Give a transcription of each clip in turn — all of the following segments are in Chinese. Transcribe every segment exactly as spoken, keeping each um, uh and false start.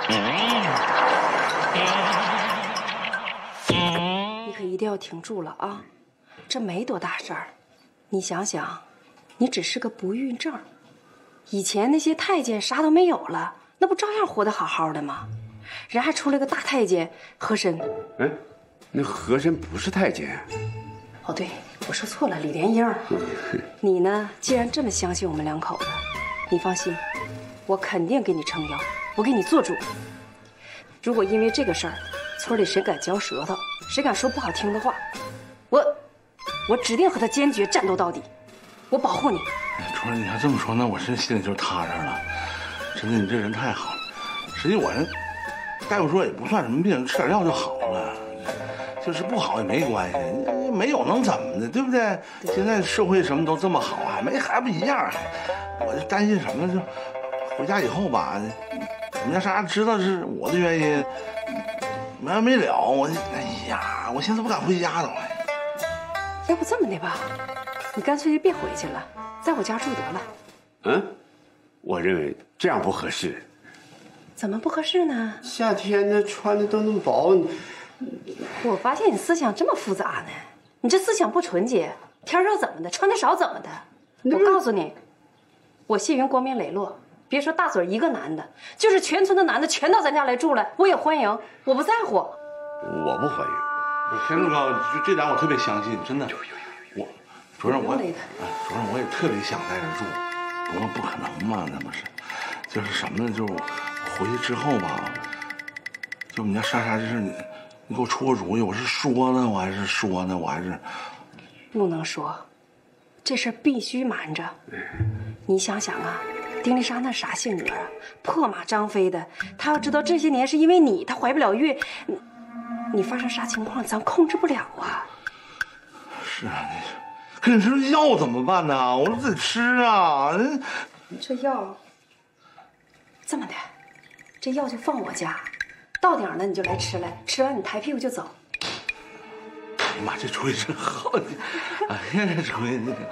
你可一定要挺住了啊！这没多大事儿，你想想，你只是个不孕症，以前那些太监啥都没有了，那不照样活得好好的吗？人还出来个大太监和珅。 哎，那和珅不是太监。 哦，对，我说错了，李莲英。你呢，既然这么相信我们两口子，你放心，我肯定给你撑腰，我给你做主。如果因为这个事儿，村里谁敢嚼舌头，谁敢说不好听的话，我我指定和他坚决战斗到底，我保护你。 主任，你要这么说，那我真心里就踏实了。真的，你这人太好了。实际我这大夫说也不算什么病，吃点药就好了。就是不好也没关系，没有能怎么的，对不对？现在社会什么都这么好，还没还不一样。我就担心什么，就回家以后吧，我们家莎莎知道是我的原因，没完没了。我哎呀，我现在不敢回家了。 要不这么的吧，你干脆就别回去了，在我家住得了。 嗯，我认为这样不合适。 怎么不合适呢？ 夏天的穿的都那么薄。 我发现你思想这么复杂呢，你这思想不纯洁，天热怎么的，穿的少怎么的？我告诉你，我谢云光明磊落，别说大嘴一个男的，就是全村的男的全到咱家来住了，我也欢迎，我不在乎。 我不欢迎。 田主高，就这点我特别相信，真的。我主任我，哎，主任我也特别想在这儿住，不过不可能嘛，那不是，就是什么呢？就是回去之后吧，就我们家莎莎，就是你。你给我出个主意，我是说呢，我还是说呢，我还是不能说，这事儿必须瞒着。你想想啊，丁丽莎那啥性格啊，破马张飞的，她要知道这些年是因为你，她怀不了孕，你你发生啥情况，咱控制不了啊。 是啊，可你说药怎么办呢？我得吃啊。 这药，这么的，这药就放我家。到点了你就来吃来，吃完你抬屁股就走。 哎呀妈，这主意真好！哎呀，这主意你……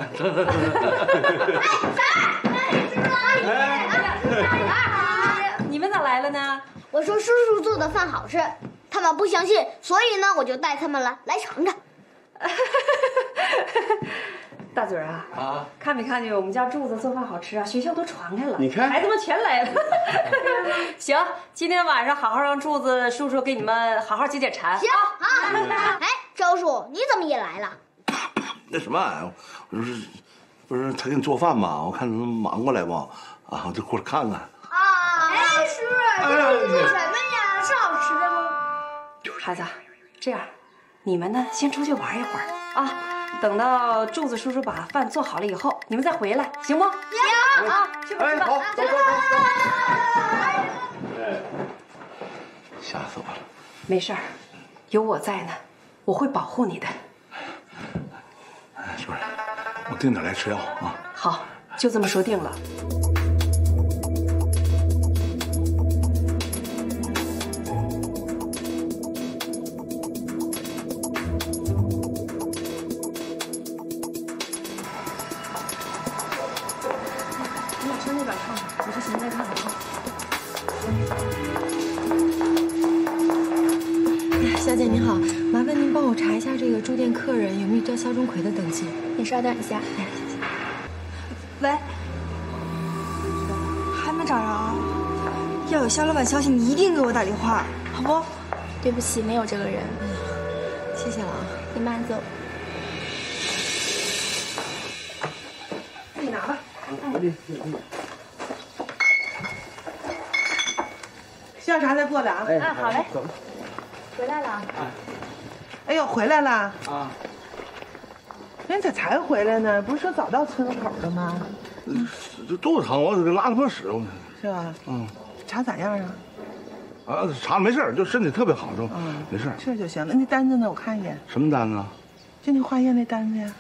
你们咋来了呢？ 我说叔叔做的饭好吃，他们不相信，所以呢，我就带他们来来尝尝。 大嘴啊，啊，看没看见我们家柱子做饭好吃啊？学校都传开了， 你看孩子们全来了。行，今天晚上好好让柱子叔叔给你们好好解解馋。 行啊，哎，周叔你怎么也来了？ 那什么，我就是不是他给你做饭嘛？我看他忙过来吧，啊，我就过来看看。 啊，哎，叔，这是做什么呀？是好吃的吗？ 孩子，这样，你们呢先出去玩一会儿啊。等到柱子叔叔把饭做好了以后，你们再回来，行不？ 行啊，去吧去吧。 好，走走走。吓死我了！ 没事儿，有我在呢，我会保护你的。 哎，主任，我定点来吃药啊。 好，就这么说定了。 小姐您好，麻烦您帮我查一下这个住店客人有没有叫肖钟馗的登记。 你稍等一下。 哎，谢谢。 喂，还没找着啊？要有肖老板消息，你一定给我打电话，好不？ 对不起，没有这个人。嗯，谢谢了啊。 你慢走。 自己拿吧。 嗯。下茶再过来啊！ 嗯，好嘞。 走。 回来了。 哎呦，回来了啊！ 人咋才回来呢？不是说早到村口了吗？ 这肚子疼，我给拉了坨屎。 是吧？ 嗯。 查咋样啊？ 啊，查没事，就身体特别好，就嗯没事。 这就行了。那单子呢？我看一眼。 什么单子？ 就那化验那单子呀。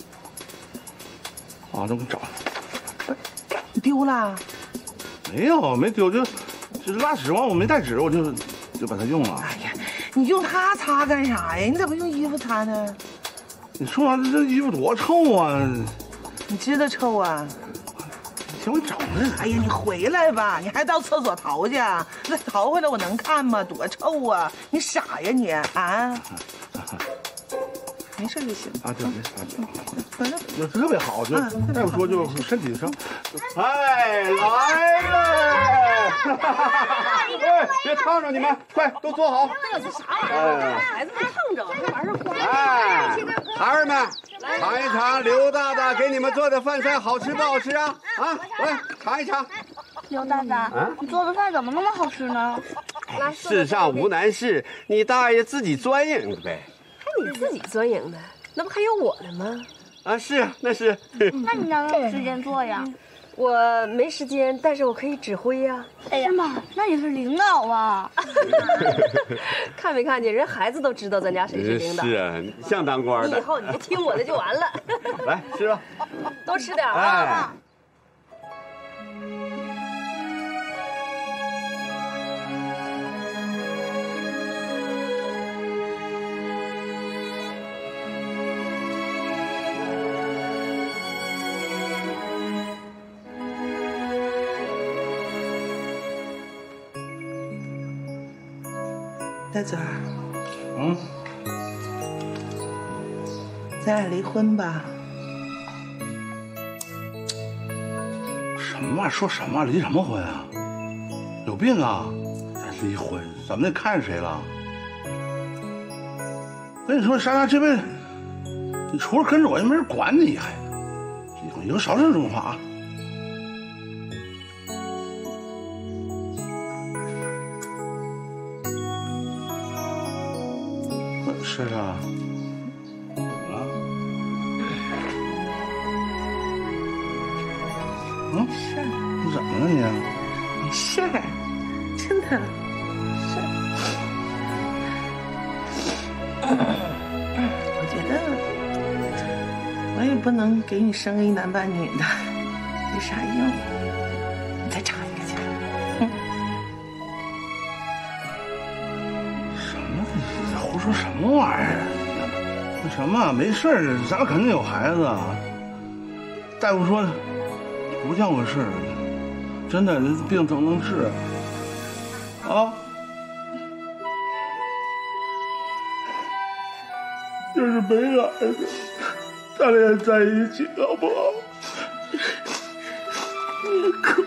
啊，那我给你找。 不是，你丢了？ 没有，没丢，就就是拉屎完我没带纸，我就就把它用了。 哎呀，你用它擦干啥呀？你咋不用衣服擦呢？ 你说完这衣服多臭啊！ 你知道臭啊？ 行，我找着。 哎呀，你回来吧，你还到厕所淘去？那淘回来我能看吗？多臭啊！你傻呀你啊！没事就行啊，对，没事，反正也特别好，就大夫说就身体上。 哎，来了！哎，别烫着你们，快都坐好。 那有啥玩意儿？孩子都蹭着，这玩意儿光。 哎，孩儿们，尝一尝刘大大给你们做的饭菜好吃不好吃啊？啊，来尝一尝。 刘大大，你做的饭怎么那么好吃呢？ 世上无难事，你大爷自己钻营的呗。 你自己钻营的，那不还有我呢吗？ 啊，是啊，那是。 那你哪有时间做呀？ 我没时间，但是我可以指挥呀。 哎呀妈，那你是领导啊？ 看没看见？人孩子都知道咱家谁是领导。 是啊，像当官的。 以后你就听我的就完了。 来吃吧， 多吃点啊。 哎。 大嘴儿， 嗯， 咱俩离婚吧。 什么玩意儿？说什么？离什么婚啊？有病啊！咱离婚？怎么的？看谁了？跟你说，莎莎这辈子，你除了跟着我，也没人管你，还以后以后少说这种话啊！是啊，怎么了？嗯，是。你怎么了你？ 没事儿，真的。是。我觉得我也不能给你生个一男半女的，没啥用。你再找一个去。嗯。 什么？你胡说什么玩意儿？那什么，没事儿，咱肯定有孩子。大夫说不叫个事儿，真的，这病怎么能治啊？就是没孩子，咱俩在一起好不好？别哭。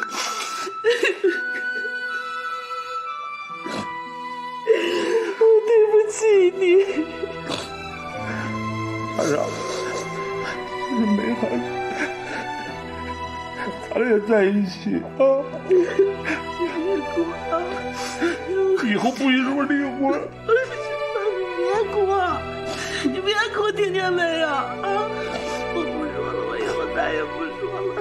对不起你， 他让就是没孩子，咱俩也在一起啊！ 别哭啊！ 以后不许说离婚。 你别哭，你别哭，听见没有？啊！我不说了，我以后再也不说了。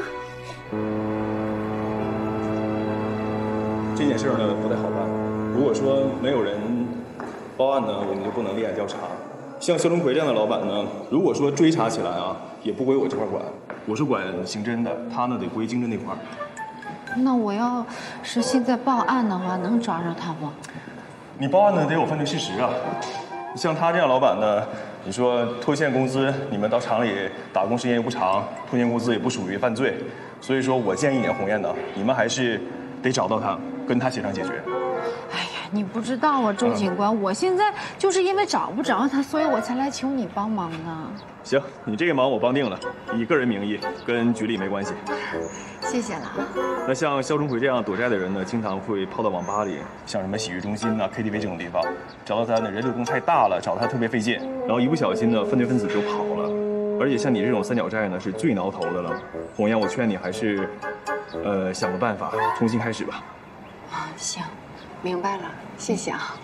这件事呢不太好办，如果说没有人报案呢，我们就不能立案调查。像肖钟奎这样的老板呢，如果说追查起来啊，也不归我这块管，我是管刑侦的，他呢得归经侦那块。 那我要是现在报案的话，能抓着他不？ 你报案呢得有犯罪事实啊。像他这样老板呢，你说拖欠工资，你们到厂里打工时间又不长，拖欠工资也不属于犯罪，所以说我建议你鸿雁呢，你们还是得找到他，跟他协商解决。 哎呀，你不知道啊，周警官，我现在就是因为找不着他，所以我才来求你帮忙呢。 行，你这个忙我帮定了，以个人名义，跟局里没关系。 谢谢了。 那像肖钟奎这样躲债的人呢，经常会泡到网吧里，像什么洗浴中心呐、K T V 这种地方，找到他呢人流动太大了，找他特别费劲，然后一不小心呢，犯罪分子就跑了。而且像你这种三角债呢，是最挠头的了。鸿雁，我劝你还是，呃，想个办法，重新开始吧。 行，明白了，谢谢啊。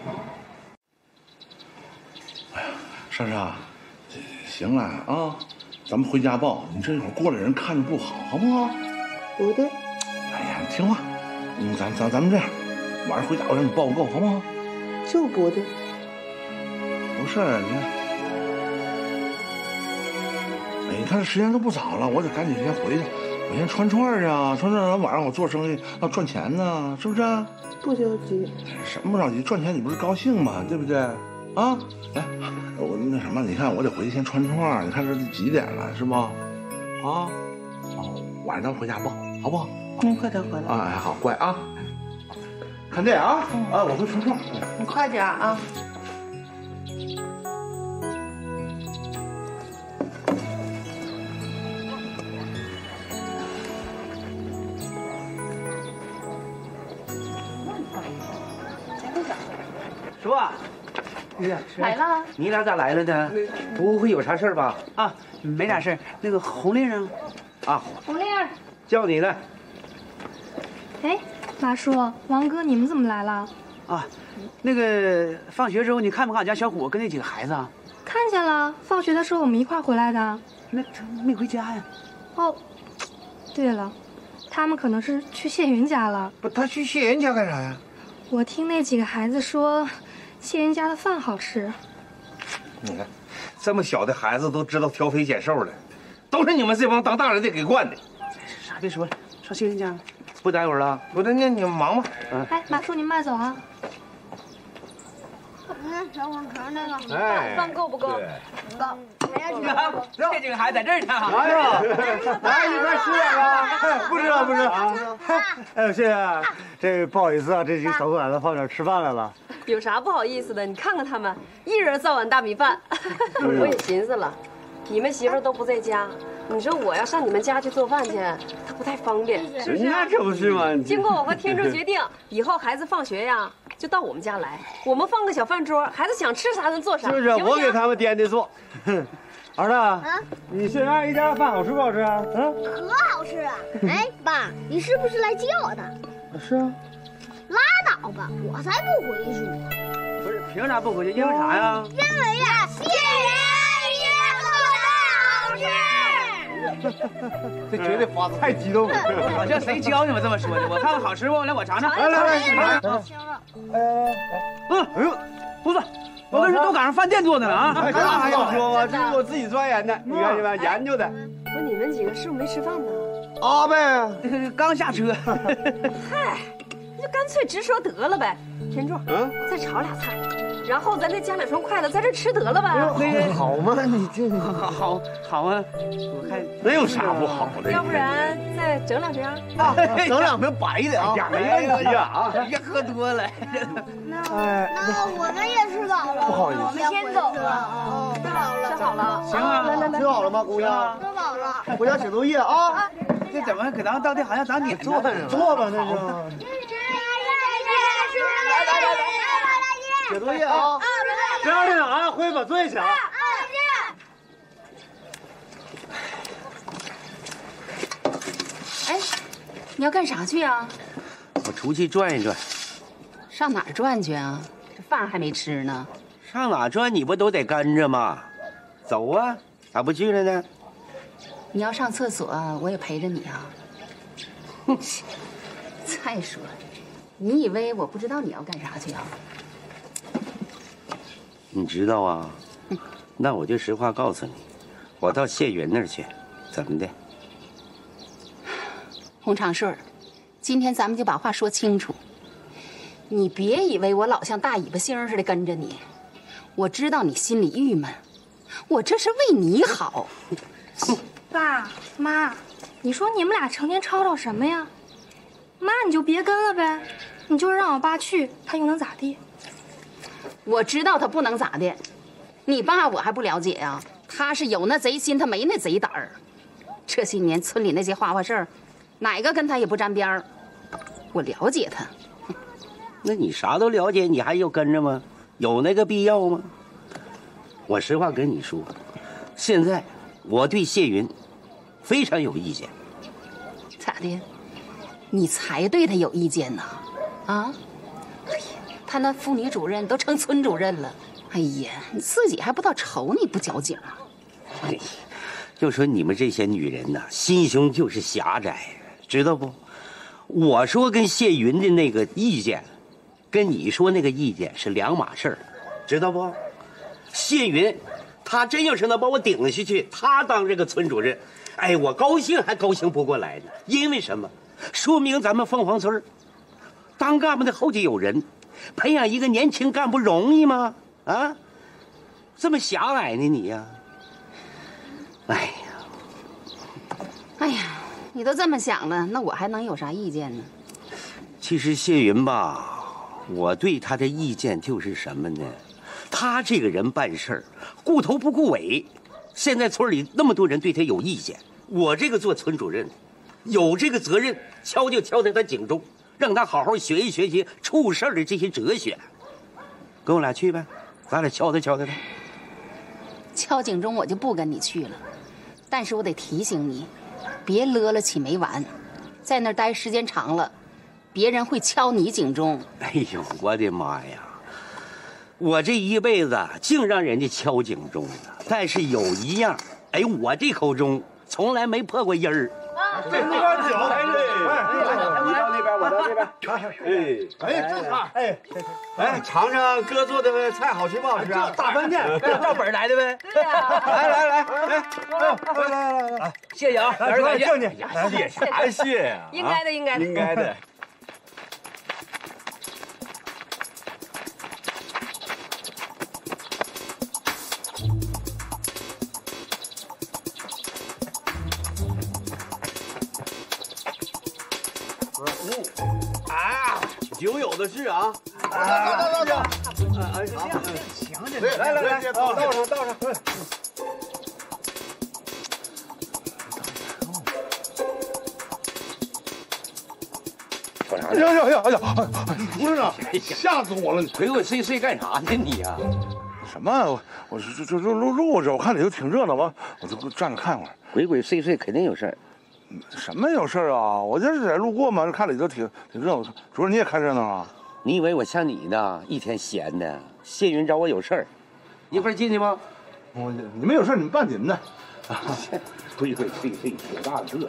哎呀，莎莎，行了啊，咱们回家报，你这一会儿过来人看着不好，好不好？ 不对。 哎呀，听话，嗯，咱咱咱们这样，晚上回家我让你报个够，好不好？ 就不对。 不是你看，哎，你看这时间都不早了，我得赶紧先回去，我先串串儿啊，串串儿，晚上我做生意要赚钱呢，是不是？ 不着急。 什么不着急？赚钱你不是高兴吗？对不对？啊，来，我那什么，你看我得回去先串串儿，你看这几点了，是不？啊，哦，晚上咱们回家报。 好不好？ 嗯，快点回来。 哎，好，乖啊。看这啊，啊，我会说话。 你快点啊。 叔啊， 来了。 你俩咋来了呢？不会有啥事儿吧？ 啊，没啥事儿。那个红令啊， 啊， 红令， 叫你呢。 哎，马叔、王哥，你们怎么来了？ 啊，那个放学之后你看没看俺家小虎跟那几个孩子啊？ 看见了，放学的时候我们一块回来的。 那他没回家呀？ 哦，对了，他们可能是去谢云家了。 不，他去谢云家干啥呀？ 我听那几个孩子说，谢云家的饭好吃。 你看，这么小的孩子都知道挑肥拣瘦了，都是你们这帮当大人的给惯的。 啥别说了，上谢云家不待会儿了？ 不是，那你们忙吧。 嗯。 哎，马叔您慢走啊。 嗯，小火盆那个， 哎， 饭够不够？ 不够。 这几个孩子在这儿呢。 哎呀，来一块吃点吧。 不吃了，不吃了。哎呦，谢谢，这不好意思啊，这几个小兔崽子放这吃饭来了。 有啥不好意思的？你看看他们，一人造碗大米饭。我也寻思了，你们媳妇儿都不在家，你说我要上你们家去做饭去，他不太方便，是不是？ 那可不是嘛。 经过我和天柱决定，以后孩子放学呀，就到我们家来，我们放个小饭桌，孩子想吃啥咱做啥。 是不是？我给他们掂掂做。 儿子，啊，你谢阿姨家的饭好吃不好吃啊？嗯， 可好吃啊！哎，爸，你是不是来接我的？ 是啊。 拉倒吧，我才不回去呢。 不是，凭啥不回去？因为啥呀？ 因为呀，谢云做的好吃。 这绝对发自太激动了。 好像谁教你们这么说的？我看看好吃不？来，我尝尝。 来来来， 来。哎，嗯，哎呦，不错。我跟你说，都赶上饭店做的了啊！ 这还用说吗？这是我自己钻研的，你看见没？研究的。 不是你们几个是不是没吃饭呢？ 啊呗， 刚下车。 嗨，那就干脆直说得了呗。天柱，嗯，再炒俩菜，然后咱再加两双筷子，在这吃得了吧？ 那个好吗？你这好好好啊！我看那有啥不好的？ 要不然再整两瓶啊，整两瓶白的啊， 没问题啊啊！ 别喝多了。 那那我们也吃饱了， 不好意思， 我们先走了。吃饱了， 吃好了。 行啊， 来来来， 吃好了吗，姑娘？ 吃饱了， 回家写作业啊。 这怎么给咱当地好像当你坐上坐吧，那是。写作业啊！别让电脑啊，回去把作业写了。 哎，你要干啥去啊？ 我出去转一转。 上哪儿转去啊？这饭还没吃呢。 上哪转你不都得跟着吗？走啊，咋不去了呢？ 你要上厕所，我也陪着你啊。哼，再说，你以为我不知道你要干啥去啊？ 你知道啊？那我就实话告诉你，我到谢云那儿去，怎么的？ 洪长顺，今天咱们就把话说清楚。你别以为我老像大尾巴星似的跟着你，我知道你心里郁闷，我这是为你好。 爸妈，你说你们俩成天吵吵什么呀？妈，你就别跟了呗，你就是让我爸去，他又能咋地？ 我知道他不能咋的，你爸我还不了解呀、啊？他是有那贼心，他没那贼胆儿。这些年村里那些花花事儿，哪个跟他也不沾边儿。我了解他。 那你啥都了解，你还要跟着吗？有那个必要吗？我实话跟你说，现在我对谢云非常有意见。 咋的？你才对他有意见呢？啊？哎呀，他那妇女主任都成村主任了。哎呀，你自己还不到瞅你不矫情啊？ 哎，就说你们这些女人呐，心胸就是狭窄，知道不？我说跟谢云的那个意见，跟你说那个意见是两码事儿，知道不？谢云，他真要是能把我顶下去，他当这个村主任，哎，我高兴还高兴不过来呢。因为什么？说明咱们凤凰村当干部的后继有人，培养一个年轻干部容易吗？啊，这么狭隘呢你呀？哎呀， 哎呀， 你都这么想了，那我还能有啥意见呢？ 其实谢云吧，我对他的意见就是什么呢？他这个人办事儿顾头不顾尾。现在村里那么多人对他有意见，我这个做村主任，有这个责任敲就敲在他颈中，让他好好学习学习处事的这些哲学。跟我俩去呗，咱俩敲打敲打他。 敲警钟我就不跟你去了，但是我得提醒你，别勒了起没完，在那儿待时间长了，别人会敲你警钟。 哎呦，我的妈呀！我这一辈子净让人家敲警钟了，但是有一样，哎，我这口钟从来没破过音儿。 这那边酒，哎，你到那边，我到这边。哎，哎，哎， 哎，尝尝哥做的菜好吃不好吃啊？ 大饭店，照本来的呗。 对呀。 来来来，来，来来来来， 谢谢啊，来人感谢。 谢啥谢呀？ 应该的，应该的， 应该的。啊，酒有的是啊！ 来来来来， 啊， 行， 这来来来，倒倒上倒上。 哎呀呀呀！哎呀，不是啊，吓死我了！ 鬼鬼祟祟干啥呢你呀？ 什么？我我就就就路路着，我看里头挺热闹，我我就站着看会儿。 鬼鬼祟祟肯定有事儿。 什么有事儿啊？我就是在路过嘛，看里头挺挺热闹。主任你也看热闹啊？ 你以为我像你呢？一天闲的。谢云找我有事儿，一会儿进去吗？ 我你们有事你们办你们的。 鬼鬼祟祟，多大个！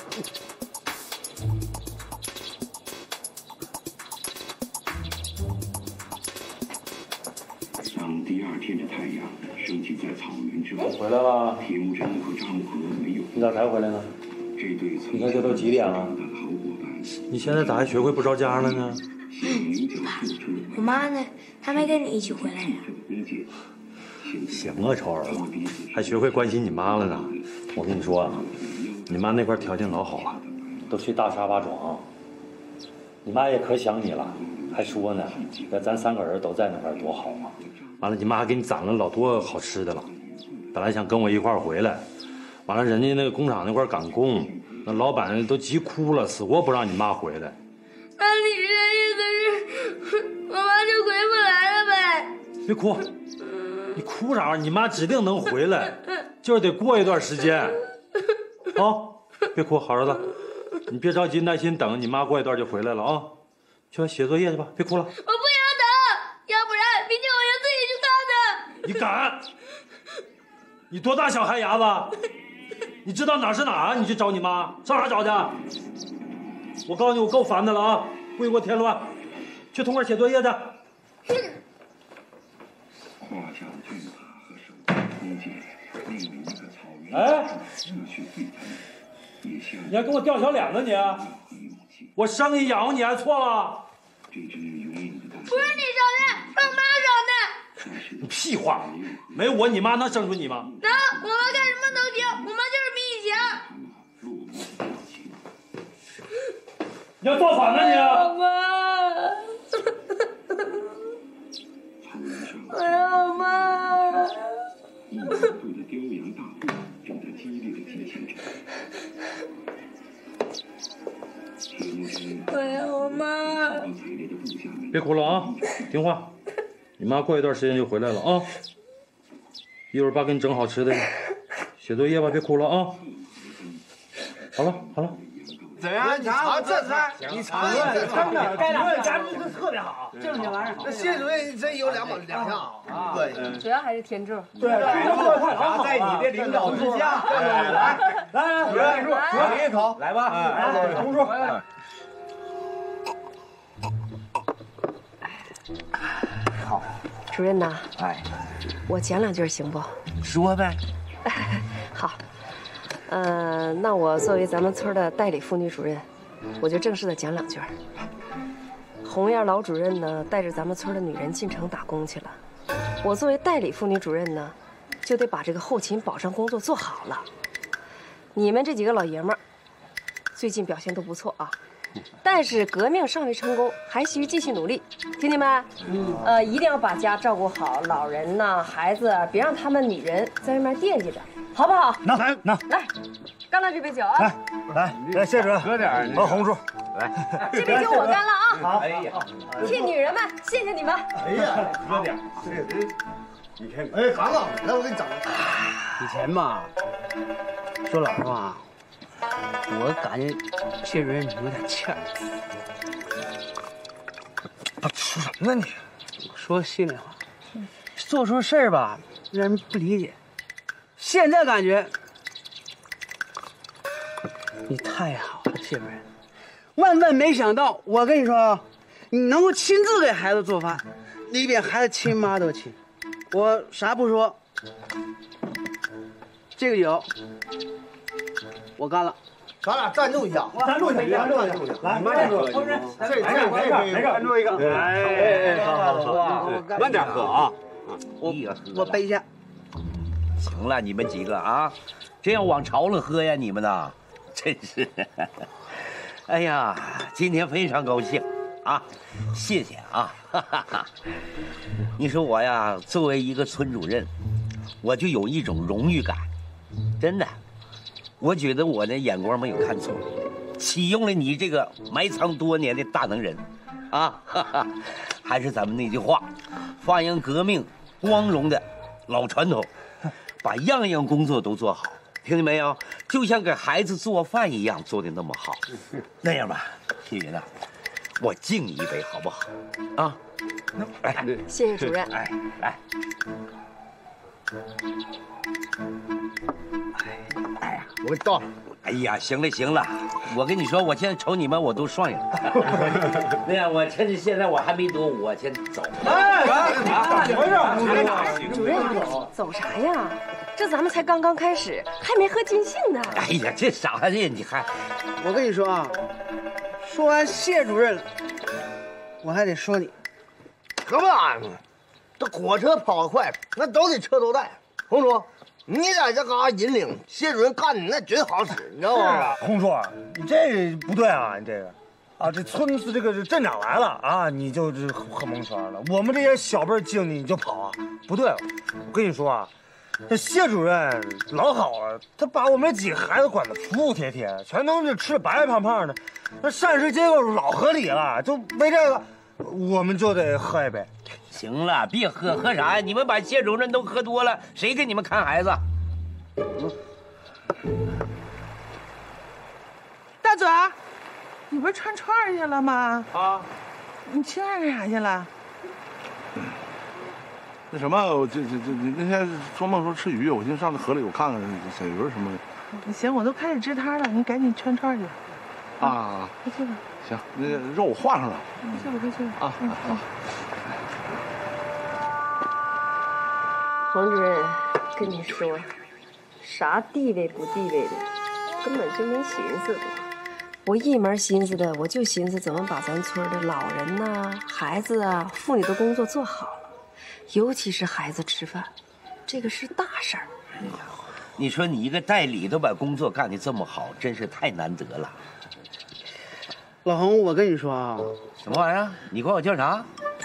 当第二天的太阳升起在草原之后， 回来了。 田真和张和没有。 你咋才回来呢？ 这对你看这都几点了？你现在咋还学会不着家了呢？ 爸，我妈呢？她没跟你一起回来呀？ 行啊，臭儿子，还学会关心你妈了呢。我跟你说啊，你妈那块条件老好了，都去大沙巴庄。你妈也可想你了，还说呢，那咱三个人都在那块多好啊。完了，你妈还给你攒了老多好吃的了。本来想跟我一块儿回来，完了人家那个工厂那块赶工，那老板都急哭了，死活不让你妈回来。 那你这意思是，我妈就回不来了呗？ 别哭，你哭啥？你妈指定能回来，就是得过一段时间。啊，别哭，好儿子，你别着急，耐心等，你妈过一段就回来了啊。去写作业去吧，别哭了。 我不想等，要不然明天我就自己去看看。 你敢？你多大小孩牙子？你知道哪是哪啊？你去找你妈，上哪找去？我告诉你，我够烦的了啊！不许给我添乱，去同块写作业去。 画下的骏马和手中弓箭，命令一个草原哎， 热血沸腾，也像你还跟我掉小脸子你？我生你养活你还错了？ 这只永远的大不是你生的，是我妈生的。 你屁话！没有我，你妈能生出你吗？ 能，我妈干什么都行，我妈就是比你强。 你要造反呢你！ 我妈，我要妈。 一年度的雕羊大会正在激烈的进行着。 我要妈。 别哭了啊，听话。你妈过一段时间就回来了啊。一会儿爸给你整好吃的，写作业吧，别哭了啊。好了好了。 怎样？你尝这菜，你尝尝， 真的， 该两咱们这特别好，正经玩意儿。 这谢主任真有两两两项好啊，对， 主要还是天助。 对，啥在你的领导之下。来来来，主任，主任抿一口，来吧，来，红叔。 好，主任呐，哎，我讲两句行不？ 说呗。 好。呃，那我作为咱们村的代理妇女主任，我就正式的讲两句。红艳老主任呢，带着咱们村的女人进城打工去了。我作为代理妇女主任呢，就得把这个后勤保障工作做好了。你们这几个老爷们儿， 最近表现都不错啊。但是革命尚未成功，还需继续努力，听见没？嗯，呃，一定要把家照顾好，老人呐、孩子，别让他们女人在外面惦记着，好不好？ 那来那来，干了这杯酒啊！ 来来来，谢主任喝点和红叔， 来， 这杯酒我干了啊！ 好， 哎呀， 替女人们，谢谢你们。 哎呀，喝点，这这，你看， 哎，涵涵，来，我给你整。 以前吧，说老实话，我感觉谢主任有点欠儿。 他吃什么呢你？说心里话，做出事儿吧，让人不理解。现在感觉你太好了，谢主任。万万没想到，我跟你说啊，你能够亲自给孩子做饭，你比孩子亲妈都亲。我啥不说，这个酒我干了。 咱俩赞助一下， 赞助一下，赞助一下，来，慢点喝，这这这赞助一个，哎哎，好好好， 慢点喝啊， 我我背下。 行了，你们几个啊，这样往朝了喝呀，你们呐，真是。哎呀，今天非常高兴啊，谢谢啊。哈哈哈。你说我呀，作为一个村主任，我就有一种荣誉感，真的。我觉得我的眼光没有看错，启用了你这个埋藏多年的大能人，啊，哈哈，还是咱们那句话，发扬革命光荣的老传统，把样样工作都做好，听见没有？就像给孩子做饭一样，做的那么好。那样吧，谢云呐，我敬你一杯好不好？啊，来， 谢谢主任。 哎，来。 哎呀，我给你倒。 哎呀，行了行了，我跟你说，我现在瞅你们我都爽呀。那样，我趁着现在我还没多，我先走。 哎，怎么回事？主任，走啥呀？这咱们才刚刚开始，还没喝尽兴呢。 哎呀，这啥呀？你还…… 我跟你说啊，说完谢主任，我还得说你， 什么玩意儿？这火车跑得快，那都得车头带。红叔，你在这嘎引领，谢主任干你那准好使，你知道吗？ 红叔，你这不对啊，你这个，啊，这村子这个镇长来了啊，你就这喝蒙圈了。我们这些小辈敬你，你就跑啊，不对了。我跟你说啊，这谢主任老好了，他把我们几个孩子管得服服帖帖，全都是吃的白白胖胖的，那膳食结构老合理了，就为这个，我们就得喝一杯。 行了，别喝，喝啥呀？你们把谢主任都喝多了，谁给你们看孩子？ 大嘴儿，你不是串串去了吗？ 啊， 你去那儿干啥去了？ 那什么，我这这这那天做梦说吃鱼，我寻思上那河里我看看小鱼什么的。 行，我都开始支摊了，你赶紧串串去。 啊， 快去吧。 行，那个肉我换上了。 快去吧，快去吧。 啊啊。 黄主任，跟你说，啥地位不地位的，根本就没寻思过。我一门心思的，我就寻思怎么把咱村的老人呐、孩子啊、妇女的工作做好了，尤其是孩子吃饭，这个是大事儿。 哎呀，你说你一个代理都把工作干得这么好，真是太难得了。 老洪，我跟你说啊， 什么玩意儿？你管我叫啥？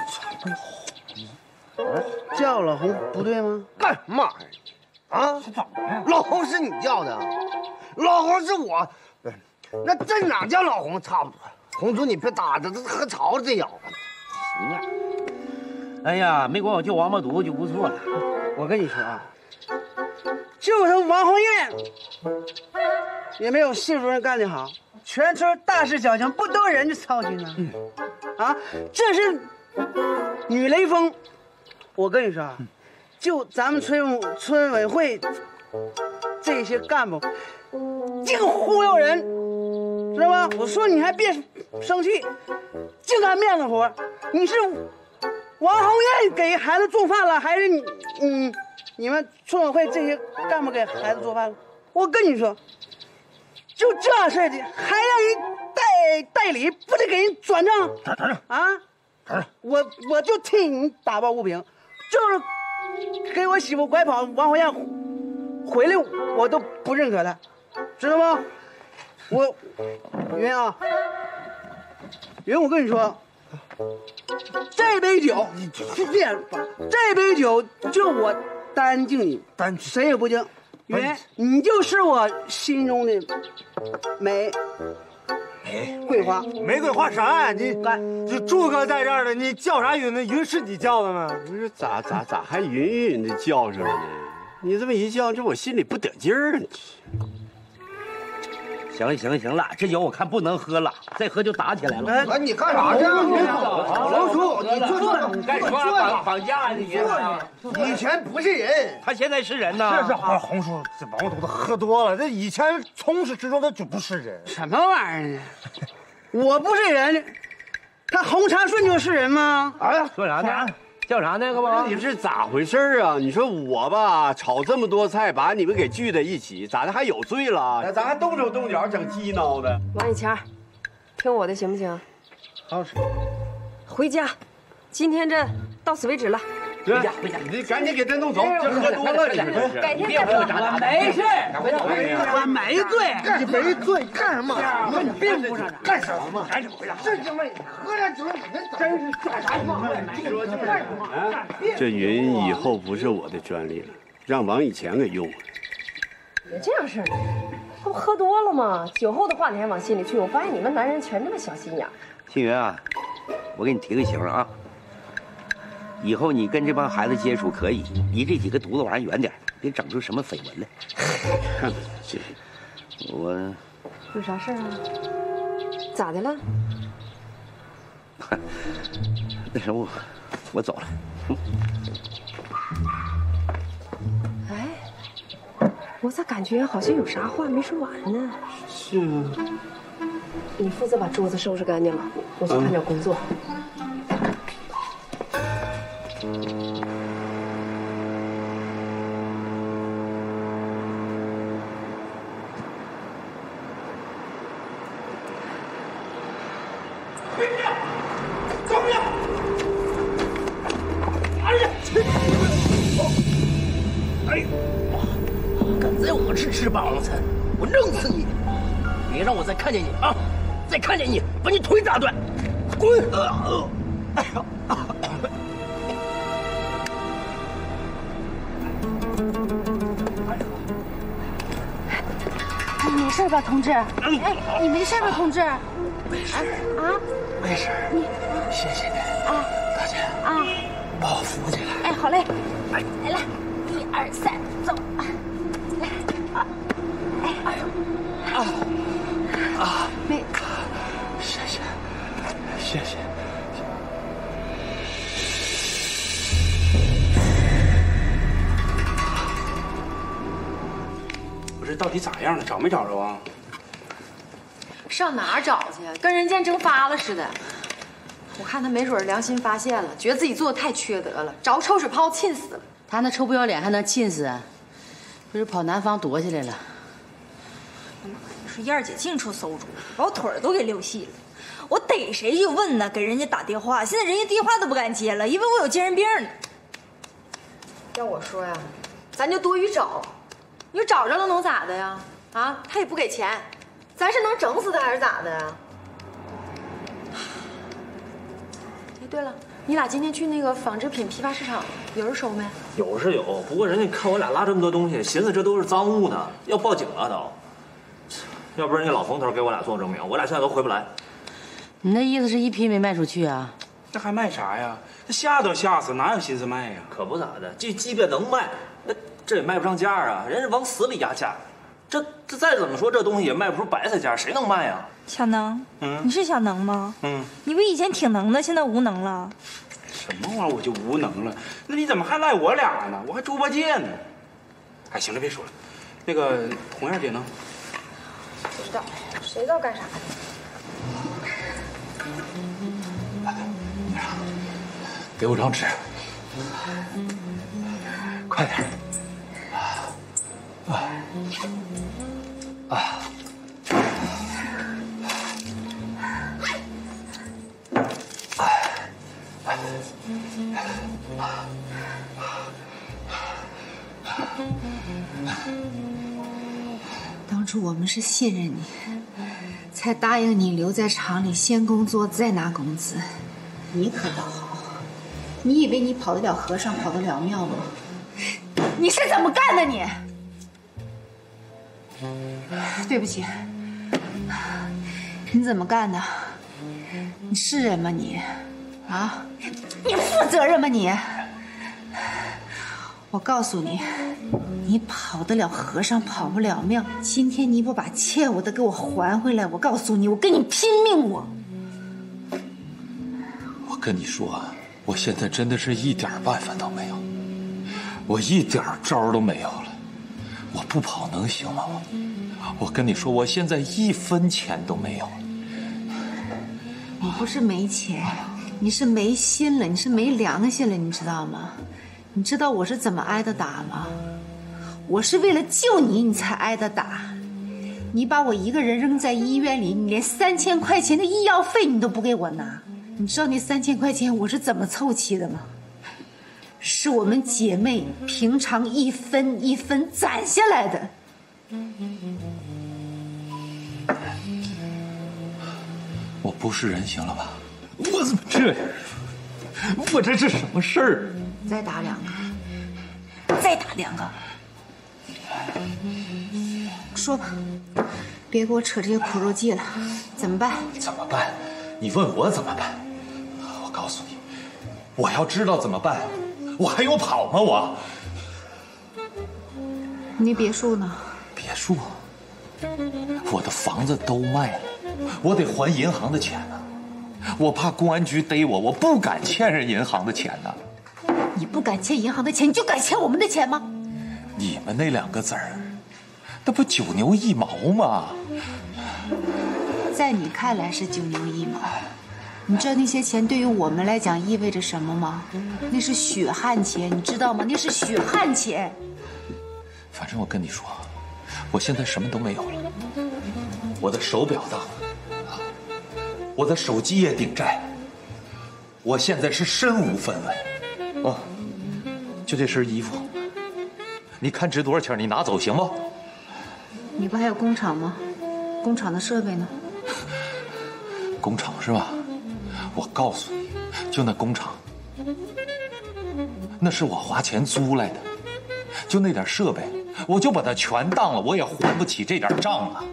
叫老洪不对吗？ 干什么玩意儿？啊？是怎么的？老洪是你叫的，老洪是我。那镇长叫老洪差不多。红叔，你别打着，这喝槽这咬。 行啊。哎呀，没管我叫王八犊就不错了。 我跟你说啊，就是王红艳也没有谢主任干得好。全村大事小情不都人家操心呢？嗯、啊，这是女雷锋。我跟你说啊，就咱们村村委会这些干部，净忽悠人，知道吗？我说你还别生气，净干面子活。你是王红艳给孩子做饭了，还是你你你们村委会这些干部给孩子做饭了？我跟你说，就这事儿的，还让人代代理，不得给人转账？ 等等啊！我我就替你打抱不平，就是给我媳妇拐跑王红艳回来，我都不认可他，知道吗？ 我云啊，云，我跟你说，这杯酒是这样，这杯酒就我单敬你，单谁也不敬。云，你就是我心中的玫玫瑰花。 玫瑰花啥呀？你就柱哥在这儿呢，你叫啥云呢？云是你叫的吗？ 不是咋咋咋还云云的叫上了呢？你这么一叫，这我心里不得劲儿啊！ 行了行了行了，这酒我看不能喝了，再喝就打起来了。 哎，你干啥去？王叔，你坐坐， 你干什么绑绑架你？ 以前不是人， 他现在是人呐。 是是，红叔，这王犊子喝多了，这以前从始至终他就不是人。 什么玩意儿呢？我不是人，他洪长顺就是人吗？ 哎呀，说啥呢？叫啥那个吧？ 你是咋回事啊？你说我吧，炒这么多菜，把你们给聚在一起，咋的还有罪了？咱还动手动脚整鸡孬的。 王以前，听我的行不行？ 好。 回家，今天这到此为止了。 回家回家，你赶紧给他弄走，这喝多了这是。 改天再说。 我没事， 我没罪， 你没罪干什么？ 你并不是干什么？赶紧回家！这他妈喝点酒，你这真是干啥呢？ 你说就是干什么？这云以后不是我的专利了，让王以前给用了。 别这样式儿，他不喝多了吗？酒后的话你还往心里去？我发现你们男人全这么小心眼。 庆云啊，我给你提个醒啊。以后你跟这帮孩子接触可以，离这几个犊子玩意儿远点，别整出什么绯闻来。看看这，我有啥事儿啊？咋的了？ 那什么，我我走了。嗯、 哎，我咋感觉好像有啥话没说完呢？ 是啊。 你负责把桌子收拾干净了，我去看点工作。 吃饱了餐，我弄死你！别让我再看见你啊！再看见你，把你腿打断！滚！哎呀！ 你没事吧，同志？哎，你没事吧，同志？ 没事啊， 没事。 你谢谢你啊， 大姐啊， 把我扶起来。 哎，好嘞。 哎， 来来，一二三，走。 哎呦，啊啊！ 没， 谢谢，谢谢。 不是，到底咋样了？找没找着啊？ 上哪儿找去？跟人间蒸发了似的。我看他没准良心发现了，觉得自己做的太缺德了，找个臭水泡浸死了。 他那臭不要脸还能浸死？不是跑南方躲起来了。 说燕儿姐净出馊主，把我腿儿都给溜细了。我逮谁就问呢，给人家打电话，现在人家电话都不敢接了，因为我有精神病呢。 要我说呀，咱就多余找，你说找着了能咋的呀？啊，他也不给钱，咱是能整死他还是咋的呀？哎，对了，你俩今天去那个纺织品批发市场，有人收没？ 有是有，不过人家看我俩拉这么多东西，寻思这都是赃物呢，要报警了都。要不然人家老冯头给我俩做证明，我俩现在都回不来。 你那意思是一批没卖出去啊？ 这还卖啥呀？这吓都吓死，哪有心思卖呀？ 可不咋的，这即便能卖，那这也卖不上价啊！人家往死里压价，这这再怎么说这东西也卖不出白菜价，谁能卖呀？ 小能， 嗯， 你是小能吗？ 嗯， 你不以前挺能的，现在无能了？ 什么玩意儿我就无能了？那你怎么还赖我俩呢？我还猪八戒呢！哎，行了，别说了。那个红燕姐呢？ 不知道，谁知道干啥的？ 给我张纸，快点！啊啊！ 当初我们是信任你， 才答应你留在厂里先工作再拿工资。你可倒好，你以为你跑得了和尚跑得了庙吗？你是怎么干的你？对不起，你怎么干的？你是人吗你？啊？你负责任吗你？我告诉你，你跑得了和尚跑不了庙。今天你不把欠我的给我还回来，我告诉你，我跟你拼命！我我跟你说，我现在真的是一点办法都没有，我一点招都没有了。我不跑能行吗？我跟你说，我现在一分钱都没有。 你不是没钱，你是没心了，你是没良心了，你知道吗？你知道我是怎么挨的打吗？我是为了救你，你才挨的打。你把我一个人扔在医院里，你连三千块钱的医药费你都不给我拿。你知道那三千块钱我是怎么凑齐的吗？是我们姐妹平常一分一分攒下来的。 我不是人，行了吧？我怎么这样？我这是什么事儿？ 再打两个，再打两个。说吧，别给我扯这些苦肉计了，怎么办？ 怎么办？你问我怎么办？我告诉你，我要知道怎么办，我还用跑吗？我。 你那别墅呢？ 别墅，我的房子都卖了，我得还银行的钱呢。我怕公安局逮我，我不敢欠人银行的钱呢。 你不敢欠银行的钱，你就敢欠我们的钱吗？ 你们那两个字儿，那不九牛一毛吗？ 在你看来是九牛一毛，你知道那些钱对于我们来讲意味着什么吗？那是血汗钱，你知道吗？那是血汗钱。 反正我跟你说，我现在什么都没有了，我的手表当了，我的手机也顶债，我现在是身无分文。啊，就这身衣服，你看值多少钱？你拿走行不？ 你不还有工厂吗？工厂的设备呢？ 工厂是吧？我告诉你，就那工厂，那是我花钱租来的，就那点设备，我就把它全当了，我也还不起这点账啊！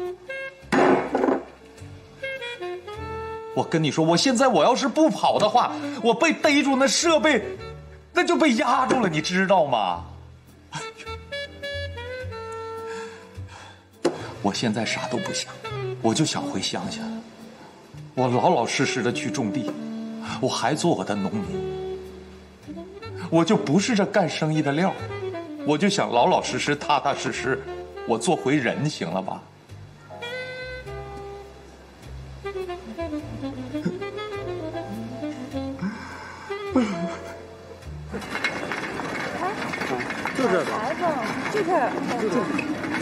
我跟你说，我现在我要是不跑的话，我被逮住那设备，那就被压住了，你知道吗？我现在啥都不想，我就想回乡下，我老老实实的去种地，我还做我的农民，我就不是这干生意的料，我就想老老实实、踏踏实实，我做回人，行了吧？ 就这个， 孩子，就这，就这。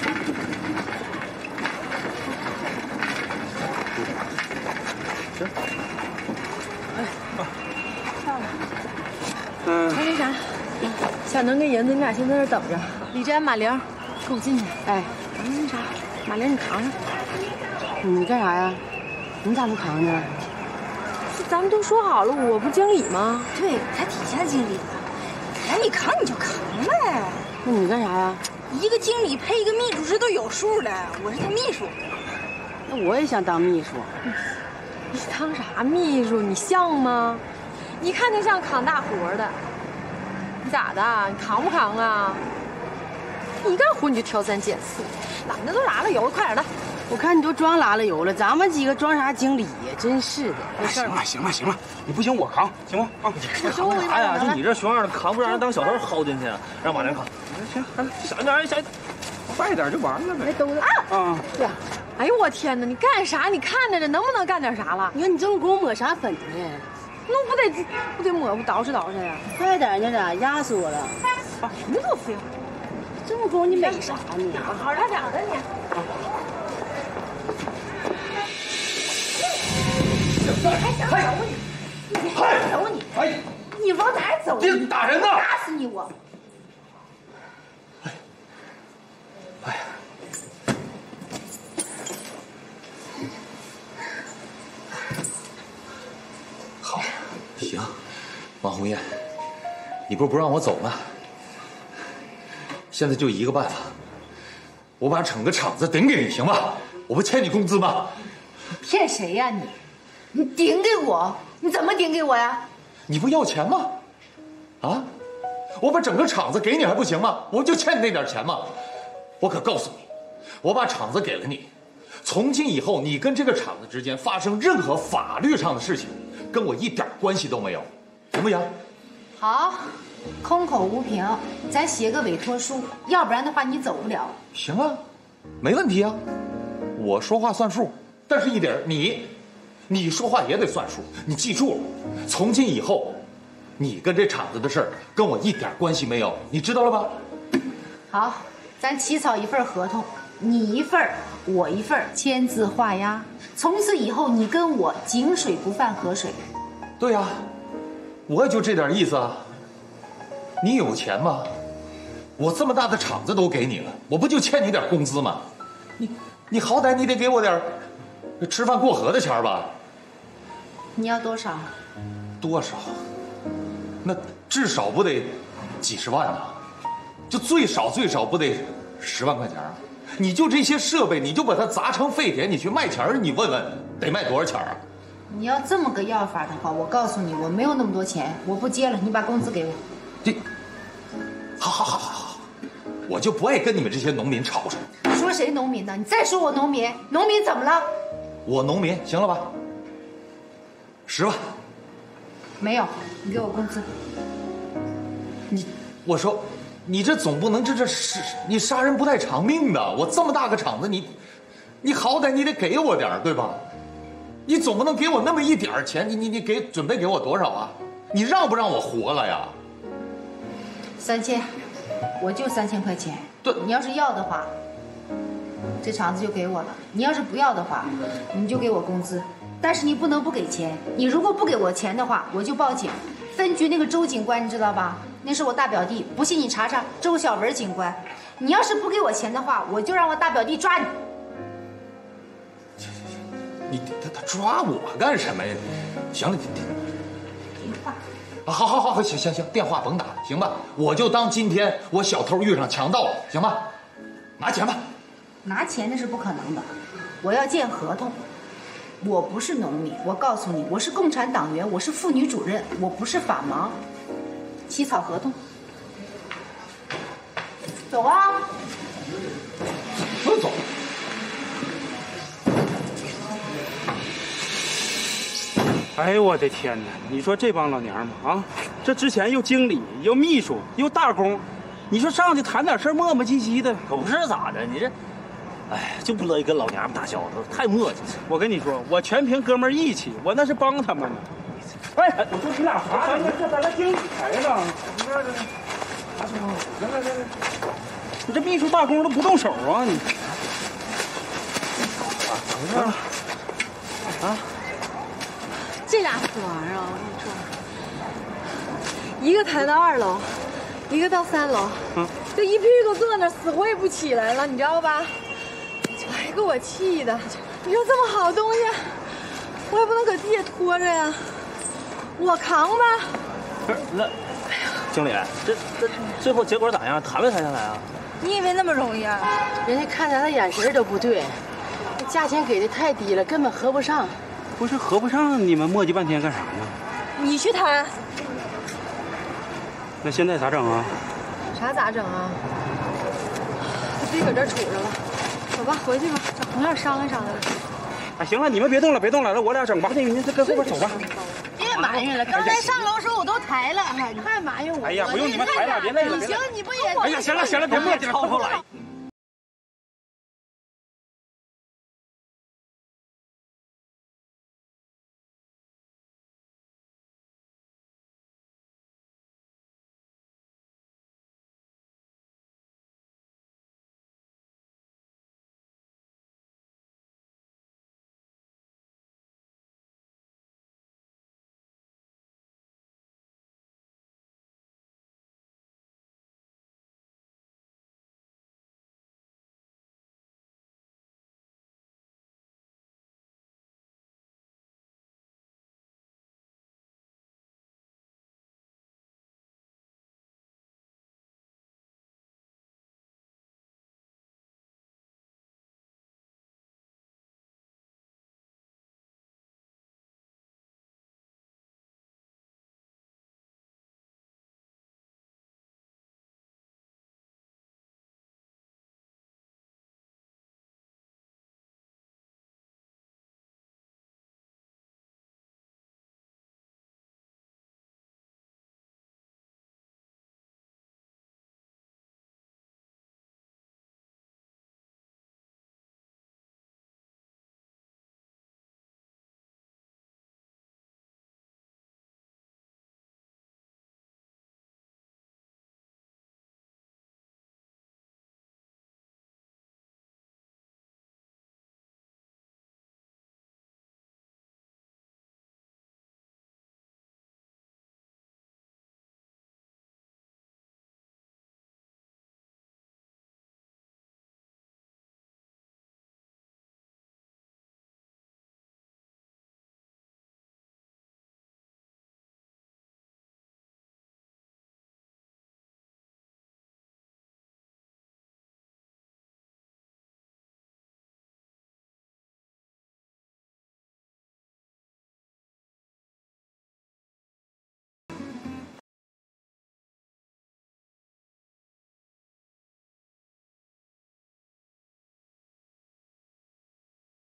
行。 哎， 上来。 嗯。那那啥，小能跟银子，你俩先在这等着。李真、马玲，跟我进去。 哎， 那啥，马玲你扛上。 你干啥呀？你咋不扛呢？ 咱们都说好了，我不经理吗？ 对，他底下经理。哎，你扛你就扛呗。 那你干啥呀？ 一个经理配一个秘书，这都有数的。我是他秘书。 那我也想当秘书。 你当啥秘书？你像吗？一看就像扛大活的。你咋的？你扛不扛啊？一干活你就挑三拣四，男的都拉了油了，快点的。 我看你都装拉了油了，咱们几个装啥经理呀？真是的。 没事了，行了，行了，你不行我扛，行吗？啊， 你扛啥呀？就你这熊样的，扛不让人当小偷薅进去，让马良扛。 行， 小点，小快点就完了呗。 都啊啊！呀，哎呦我天哪！你干啥？你看着这，能不能干点啥了？ 你看你这么给我抹啥粉呢？ 那不得不得抹不捯饬捯饬呀？ 快点呢，咋压死我了？ 啊，什么都废话。 这么给我你美啥呢？ 好好点点的你。还想走你？你还走你？哎，你往哪儿走？ 你打人呢！ 打死你我！ 哎，哎呀！ 红艳，你不是不让我走吗？现在就一个办法，我把整个厂子顶给你，行吗？我不欠你工资吗？ 骗谁呀你？你顶给我？你怎么顶给我呀？ 你不要钱吗？啊？我把整个厂子给你还不行吗？我就欠你那点钱吗？我可告诉你，我把厂子给了你，从今以后你跟这个厂子之间发生任何法律上的事情，跟我一点关系都没有，行不行？ 好，空口无凭，咱写个委托书，要不然的话你走不了。 行啊，没问题啊，我说话算数。但是一点，你，你说话也得算数。你记住了，从今以后，你跟这厂子的事儿跟我一点关系没有，你知道了吧？ 好，咱起草一份合同，你一份，我一份，签字画押。从此以后，你跟我井水不犯河水。 对呀、啊，我也就这点意思啊。你有钱吗？我这么大的厂子都给你了，我不就欠你点工资吗？你，你好歹你得给我点吃饭过河的钱吧？ 你要多少？ 多少？那至少不得几十万啊？就最少最少不得十万块钱啊？你就这些设备，你就把它砸成废铁，你去卖钱，你问问得卖多少钱啊？ 你要这么个要法的话，我告诉你，我没有那么多钱，我不接了，你把工资给我。 这，好好好好好，我就不爱跟你们这些农民吵吵。 说谁农民呢？你再说我农民，农民怎么了？ 我农民，行了吧？十万。 没有，你给我工资。 你，我说，你这总不能这这是你杀人不带偿命的。我这么大个厂子，你，你好歹你得给我点对吧？你总不能给我那么一点钱，你你你给准备给我多少啊？你让不让我活了呀？ 三千，我就三千块钱。对，你要是要的话，这厂子就给我了；你要是不要的话，你就给我工资。但是你不能不给钱，你如果不给我钱的话，我就报警。分局那个周警官你知道吧？那是我大表弟，不信你查查周小文警官。你要是不给我钱的话，我就让我大表弟抓你。 你他他抓我干什么呀？行了， 电话。 好好好好，行行行，电话甭打了，行吧？我就当今天我小偷遇上强盗了，行吧？拿钱吧。 拿钱那是不可能的，我要见合同。我不是农民，我告诉你，我是共产党员，我是妇女主任，我不是法盲。起草合同。走啊！ 不走。 哎呦我的天哪！你说这帮老娘们啊，这之前又经理又秘书又大工，你说上去谈点事儿磨磨唧唧的， 可不是咋的？你这，哎，就不乐意跟老娘们打交道，太磨叽。 我跟你说，我全凭哥们义气，我那是帮他们呢。哎，我说你俩啥呢？这咱俩经理来了，你这这，来来来来，你这秘书大工都不动手啊你？ 啊，怎么事了？啊？ 这俩死玩意儿啊！我跟你说，一个抬到二楼，一个到三楼，嗯，就一屁股坐那死活也不起来了，你知道吧？哎，给我气的！你说这么好东西，我也不能搁地下拖着呀，我扛吧。 不是那，经理，这这最后结果咋样？谈没谈下来啊？ 你以为那么容易啊？ 人家看咱的眼神都不对，价钱给的太低了，根本合不上。 不是合不上，你们磨叽半天干啥呢？ 你去谈。 那现在咋整啊？ 啥咋整啊？别搁这杵着了，走吧，回去吧，找红燕商量商量。 哎，行了，你们别动了，别动了，来我俩整吧。你你跟后边走吧。 别埋怨了，刚才上楼时候我都抬了，你还埋怨我？ 哎呀，不用你们抬了，别累了。 你行，你不也？ 哎呀，行了行了，别磨叽了，偷偷来。